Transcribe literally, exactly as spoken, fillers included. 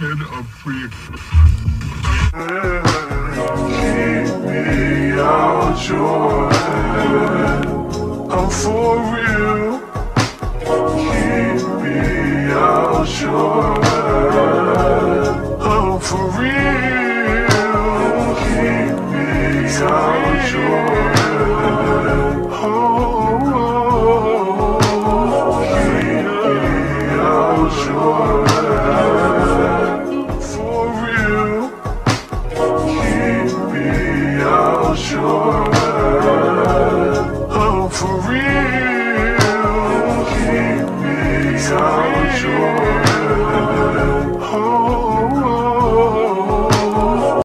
head of free. Keep me out your head. I'm for real. Keep me out your head.